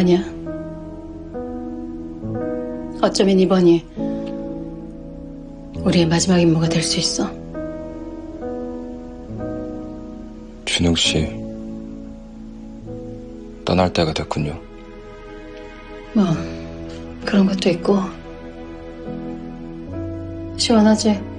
아니야. 어쩌면 이번이 우리의 마지막 임무가 될 수 있어. 준욱 씨, 떠날 때가 됐군요. 뭐 그런 것도 있고. 시원하지?